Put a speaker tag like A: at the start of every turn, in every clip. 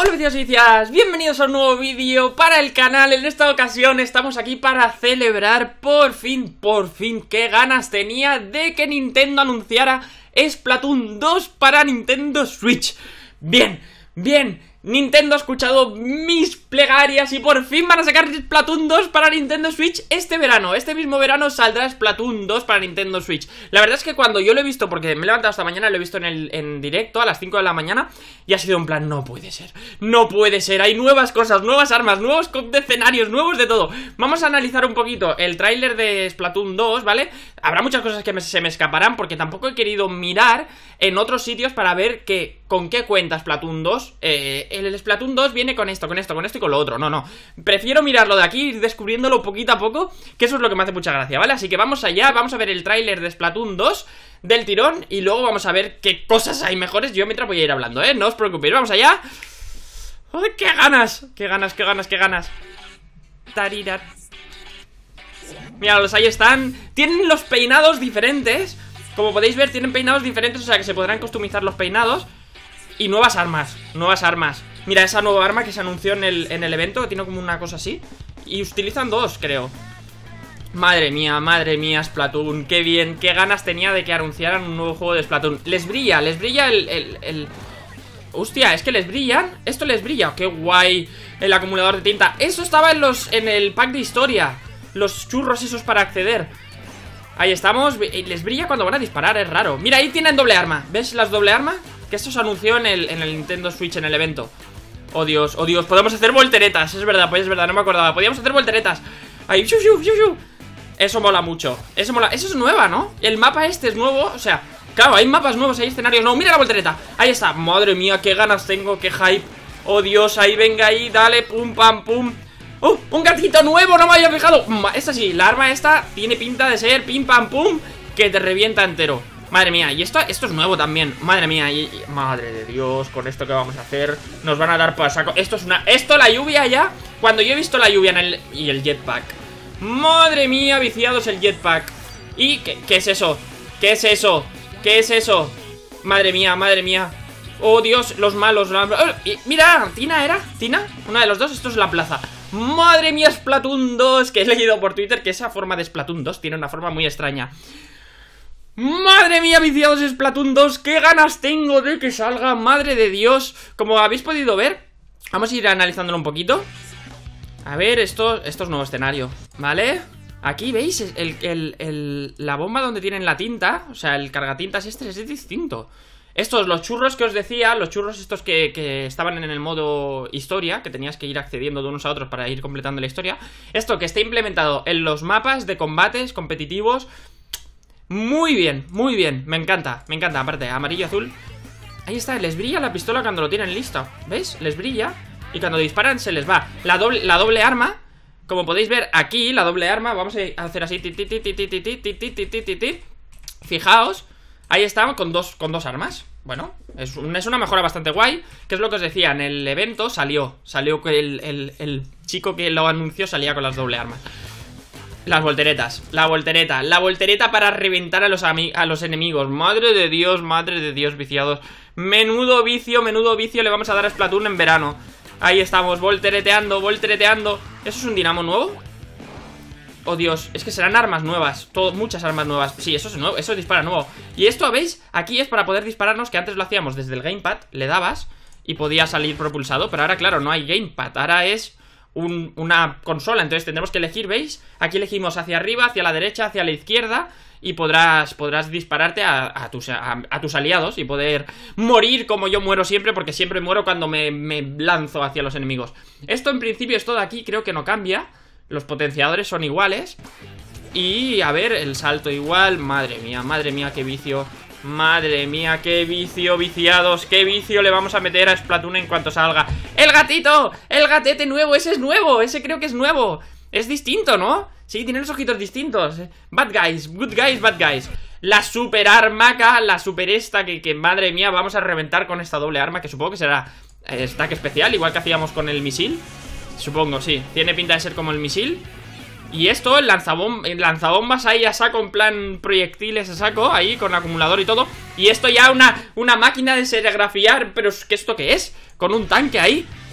A: Hola vecinos y vecinas, bienvenidos a un nuevo vídeo para el canal. En esta ocasión estamos aquí para celebrar por fin, qué ganas tenía de que Nintendo anunciara Splatoon 2 para Nintendo Switch. Bien, Nintendo ha escuchado mis plegarias y por fin van a sacar Splatoon 2 para Nintendo Switch este verano. Este mismo verano saldrá Splatoon 2 para Nintendo Switch. La verdad es que cuando yo lo he visto, porque me he levantado esta mañana, lo he visto en directo a las 5 de la mañana y ha sido en plan, no puede ser, hay nuevas cosas, nuevas armas, nuevos escenarios, nuevos de todo. Vamos a analizar un poquito el tráiler de Splatoon 2, ¿vale? Habrá muchas cosas que se me escaparán porque tampoco he querido mirar en otros sitios para ver con qué cuenta Splatoon 2. El Splatoon 2 viene con esto y con lo otro. No, prefiero mirarlo de aquí, ir descubriéndolo poquito a poco, que eso es lo que me hace mucha gracia, ¿vale? Así que vamos allá, vamos a ver el tráiler de Splatoon 2 del tirón y luego vamos a ver qué cosas hay mejores. Yo mientras voy a ir hablando, no os preocupéis, vamos allá. ¡Joder, qué ganas! Tarirat. Míralos, ahí están. Tienen los peinados diferentes. Como podéis ver, tienen peinados diferentes, o sea que se podrán customizar los peinados. Y nuevas armas. Mira esa nueva arma que se anunció en el evento, que tiene como una cosa así. Y utilizan dos, creo. Madre mía, Splatoon. Qué bien, qué ganas tenía de que anunciaran un nuevo juego de Splatoon. Les brilla Hostia, es que les brillan. Esto les brilla, qué guay. El acumulador de tinta. Eso estaba en el pack de historia. Los churros esos para acceder. Ahí estamos, les brilla cuando van a disparar, es raro. Mira, ahí tienen doble arma, ¿ves las doble arma? Que esto se anunció en el Nintendo Switch, en el evento. Oh Dios, podemos hacer volteretas, es verdad, no me acordaba. Podíamos hacer volteretas. Ahí, eso mola mucho, eso es nueva, ¿no? El mapa este es nuevo, o sea, claro, hay mapas nuevos, hay escenarios nuevos. Mira la voltereta, ahí está, madre mía, qué ganas tengo, qué hype. Oh Dios, ahí, venga ahí, dale, pum, pam, pum. ¡Oh! ¡Un gatito nuevo! ¡No me había fijado! Esta sí, la arma esta tiene pinta de ser pim pam pum, que te revienta entero. Madre mía, y esto es nuevo también. Madre mía, madre de Dios, con esto que vamos a hacer, nos van a dar por saco. Esto, la lluvia ya. Cuando yo he visto la lluvia y el jetpack. Madre mía, viciados el jetpack. ¿Y qué es eso? ¿Qué es eso? Madre mía. Oh Dios, los malos. Mira, ¿Tina? Una de los dos, esto es la plaza. Madre mía, Splatoon 2, que he leído por Twitter que esa forma de Splatoon 2 tiene una forma muy extraña. Madre mía, viciados Splatoon 2, qué ganas tengo de que salga, madre de Dios. Como habéis podido ver, vamos a ir analizándolo un poquito. A ver, esto es nuevo escenario, ¿vale? Aquí, ¿veis? La bomba donde tienen la tinta, o sea, el cargatintas este es distinto. Estos, los churros que os decía, los churros estos que estaban en el modo historia, que tenías que ir accediendo de unos a otros para ir completando la historia. Esto que está implementado en los mapas de combates competitivos. Muy bien, me encanta, aparte, amarillo, azul. Ahí está, les brilla la pistola cuando lo tienen listo, ¿ves? Les brilla y cuando disparan se les va. La doble arma, como podéis ver aquí, la doble arma, vamos a hacer así. Fijaos. Ahí está, con dos armas. Bueno, es una mejora bastante guay. Que es lo que os decía, en el evento salió que el chico que lo anunció salía con las doble armas. Las volteretas, la voltereta para reventar a los enemigos. Madre de Dios, viciados. Menudo vicio le vamos a dar a Splatoon en verano. Ahí estamos, voltereteando. ¿Eso es un dinamo nuevo? Oh Dios, es que serán armas nuevas. Muchas armas nuevas. Sí, eso es nuevo, eso dispara nuevo. Y esto, ¿veis? Aquí es para poder dispararnos, que antes lo hacíamos desde el gamepad. Le dabas y podía salir propulsado. Pero ahora, claro, no hay gamepad. Ahora es una consola, entonces tendremos que elegir, ¿veis? Aquí elegimos hacia arriba, hacia la derecha, hacia la izquierda. Y podrás dispararte a tus aliados y poder morir como yo muero siempre, porque siempre muero cuando me lanzo hacia los enemigos. Esto en principio, esto de aquí creo que no cambia. Los potenciadores son iguales. Y a ver, el salto igual. Madre mía, qué vicio. Madre mía, qué vicio, viciados. Qué vicio le vamos a meter a Splatoon en cuanto salga. ¡El gatito! ¡El gatete nuevo! Ese es nuevo, ese creo que es nuevo. Es distinto, ¿no? Sí, tiene los ojitos distintos. Bad guys, good guys, bad guys. La super armaca, la super esta que madre mía, vamos a reventar con esta doble arma, que supongo que será stack especial, igual que hacíamos con el misil. Supongo, sí, tiene pinta de ser como el misil. Y esto, el lanzabombas ahí a saco, en plan proyectiles a saco, ahí con acumulador y todo. Y esto ya una máquina de serigrafiar. Pero ¿esto qué es? Con un tanque ahí.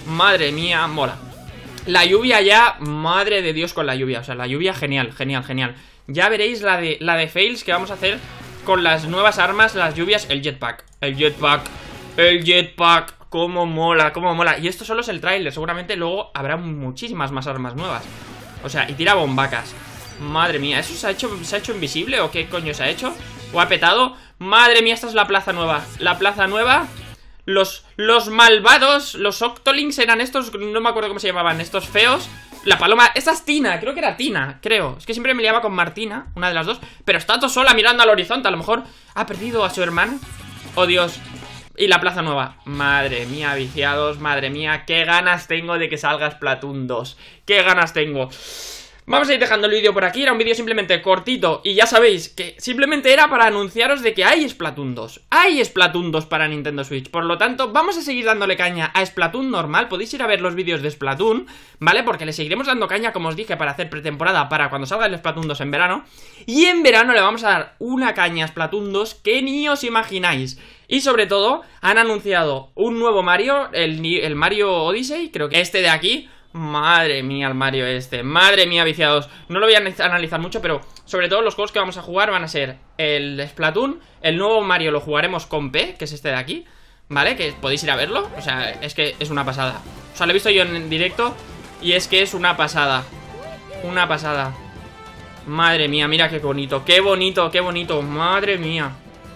A: Madre mía, mola. La lluvia ya, madre de Dios con la lluvia. O sea, la lluvia genial, genial, genial. Ya veréis la de fails que vamos a hacer con las nuevas armas, las lluvias. El jetpack, el jetpack, el jetpack. Cómo mola, cómo mola. Y esto solo es el tráiler, seguramente luego habrá muchísimas más armas nuevas. O sea, y tira bombacas. Madre mía, ¿eso se ha hecho invisible o qué coño se ha hecho? ¿O ha petado? Madre mía, esta es la plaza nueva. La plaza nueva. Los malvados, los Octolings eran estos, no me acuerdo cómo se llamaban, estos feos. La paloma, esta es Tina, creo que era Tina, creo. Es que siempre me liaba con Martina, una de las dos. Pero está todo sola mirando al horizonte, a lo mejor ha perdido a su hermano. Oh Dios. Y la plaza nueva. Madre mía, viciados, madre mía, qué ganas tengo de que salga Splatoon 2. Qué ganas tengo. Vamos a ir dejando el vídeo por aquí, era un vídeo simplemente cortito. Y ya sabéis que simplemente era para anunciaros de que hay Splatoon 2. Hay Splatoon 2 para Nintendo Switch. Por lo tanto, vamos a seguir dándole caña a Splatoon normal. Podéis ir a ver los vídeos de Splatoon, ¿vale? Porque le seguiremos dando caña, como os dije, para hacer pretemporada para cuando salga el Splatoon 2 en verano. Y en verano le vamos a dar una caña a Splatoon 2 que ni os imagináis. Y sobre todo, han anunciado un nuevo Mario, el Mario Odyssey, creo que este de aquí. Madre mía el Mario este, madre mía viciados. No lo voy a analizar mucho, pero sobre todo los juegos que vamos a jugar van a ser el Splatoon. El nuevo Mario lo jugaremos con P, que es este de aquí, ¿vale? Que podéis ir a verlo, o sea, es que es una pasada. O sea, lo he visto yo en directo y es que es una pasada. Una pasada. Madre mía, mira qué bonito, qué bonito, qué bonito. Madre mía,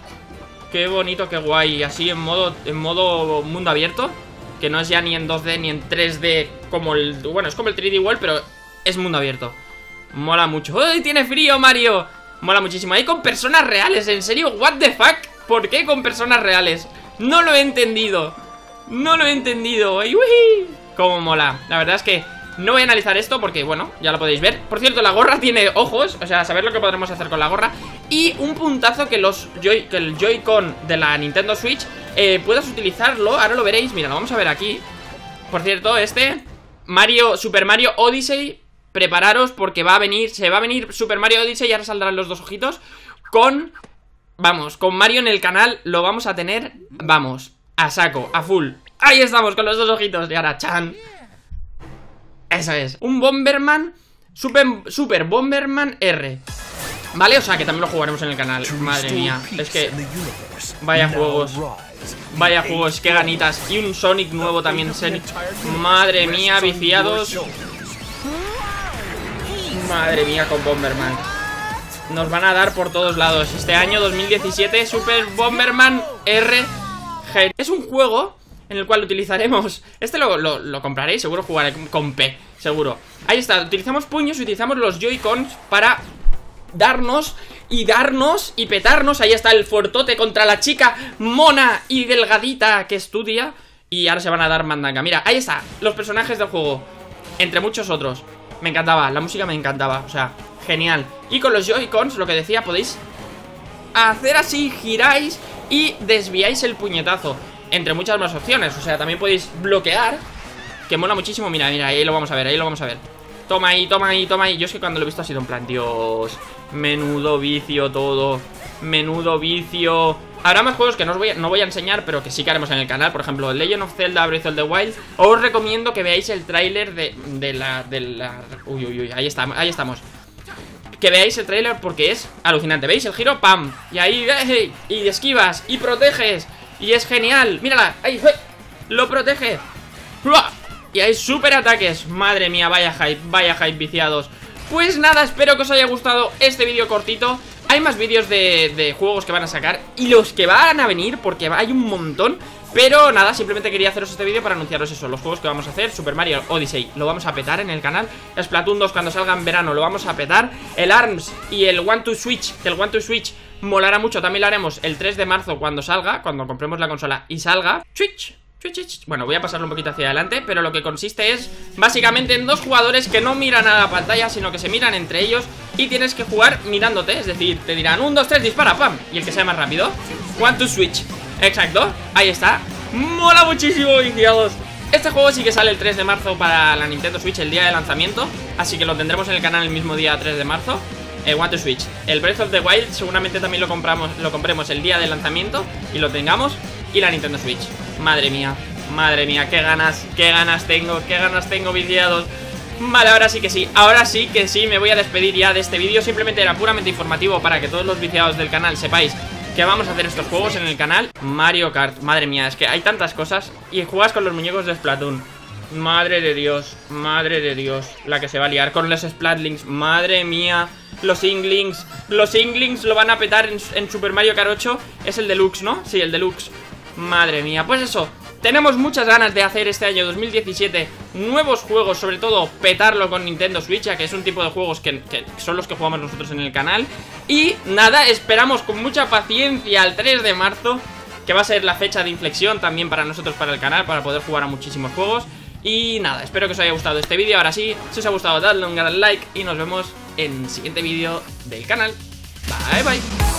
A: qué bonito, qué guay. Así en modo mundo abierto, que no es ya ni en 2D ni en 3D como el... Bueno, es como el 3D World, pero es mundo abierto. Mola mucho. ¡Uy, tiene frío, Mario! Mola muchísimo. Ahí con personas reales, en serio, what the fuck. ¿Por qué con personas reales? No lo he entendido. No lo he entendido. ¡Ay, uy! Cómo mola. La verdad es que no voy a analizar esto porque, bueno, ya lo podéis ver. Por cierto, la gorra tiene ojos, o sea, saber lo que podremos hacer con la gorra. Y un puntazo que el Joy-Con de la Nintendo Switch puedas utilizarlo. Ahora lo veréis, mira, lo vamos a ver aquí. Por cierto, Super Mario Odyssey, prepararos porque se va a venir Super Mario Odyssey y ahora saldrán los dos ojitos con Mario en el canal. Lo vamos a tener, vamos, a saco, a full. Ahí estamos con los dos ojitos y ahora, chan. Eso es, un Bomberman, Super Bomberman R. Vale, o sea que también lo jugaremos en el canal. Madre mía, es que vaya juegos, qué ganitas. Y un Sonic nuevo también, Sonic. Madre mía, viciados. Madre mía con Bomberman. Nos van a dar por todos lados. Este año 2017, Super Bomberman R. Es un juego en el cual utilizaremos... Este lo compraré y seguro jugaré con P, seguro. Ahí está, utilizamos puños y utilizamos los Joy-Cons para darnos y petarnos. Ahí está el fuertote contra la chica mona y delgadita que estudia. Y ahora se van a dar mandanga. Mira, ahí está, los personajes del juego, entre muchos otros. Me encantaba, la música me encantaba, o sea, genial. Y con los Joy-Cons, lo que decía, podéis hacer así, giráis y desviáis el puñetazo, entre muchas más opciones. O sea, también podéis bloquear, que mola muchísimo. Mira, ahí lo vamos a ver, ahí lo vamos a ver. Toma ahí, toma ahí, toma ahí. Yo es que cuando lo he visto ha sido en plan, Dios, menudo vicio todo. Menudo vicio. Habrá más juegos que no voy a enseñar, pero que sí que haremos en el canal. Por ejemplo, Legend of Zelda Breath of the Wild. Os recomiendo que veáis el tráiler de la... Uy, ahí estamos. Que veáis el tráiler porque es alucinante. ¿Veis el giro? ¡Pam! Y ahí, y esquivas, y proteges. Y es genial, mírala, ahí, lo protege. Y hay super ataques. Madre mía, vaya hype viciados. Pues nada, espero que os haya gustado este vídeo cortito. Hay más vídeos de juegos que van a sacar y los que van a venir, porque hay un montón. Pero nada, simplemente quería haceros este vídeo para anunciaros eso, los juegos que vamos a hacer. Super Mario Odyssey lo vamos a petar en el canal. Splatoon 2 cuando salga en verano lo vamos a petar. El ARMS y el One to Switch, que el One to Switch molará mucho. También lo haremos el 3 de marzo cuando salga, cuando compremos la consola y salga. Bueno, voy a pasarlo un poquito hacia adelante, pero lo que consiste es básicamente en dos jugadores que no miran a la pantalla, sino que se miran entre ellos y tienes que jugar mirándote. Es decir, te dirán 1, 2, 3, dispara, pam. Y el que sea más rápido, One to Switch. Exacto, ahí está. Mola muchísimo, viciados. Este juego sí que sale el 3 de marzo para la Nintendo Switch, el día de lanzamiento. Así que lo tendremos en el canal el mismo día 3 de marzo. One to Switch. El Breath of the Wild seguramente también lo compremos el día de lanzamiento y lo tengamos. Y la Nintendo Switch. Madre mía, Madre mía, qué ganas tengo, viciados. Vale, ahora sí que sí, me voy a despedir ya de este vídeo. Simplemente era puramente informativo para que todos los viciados del canal sepáis que vamos a hacer estos juegos en el canal. Mario Kart, madre mía, es que hay tantas cosas. Y juegas con los muñecos de Splatoon. Madre de Dios, la que se va a liar con los Splatlinks, madre mía. Los Inklings lo van a petar en Super Mario Kart 8. Es el Deluxe, ¿no? Sí, el Deluxe. Madre mía, pues eso. Tenemos muchas ganas de hacer este año 2017 nuevos juegos, sobre todo petarlo con Nintendo Switch, ya que es un tipo de juegos que son los que jugamos nosotros en el canal. Y nada, esperamos con mucha paciencia al 3 de marzo, que va a ser la fecha de inflexión también para nosotros, para el canal, para poder jugar a muchísimos juegos. Y nada, espero que os haya gustado este vídeo. Ahora sí, si os ha gustado, dadle un gran like y nos vemos en el siguiente vídeo del canal. Bye bye.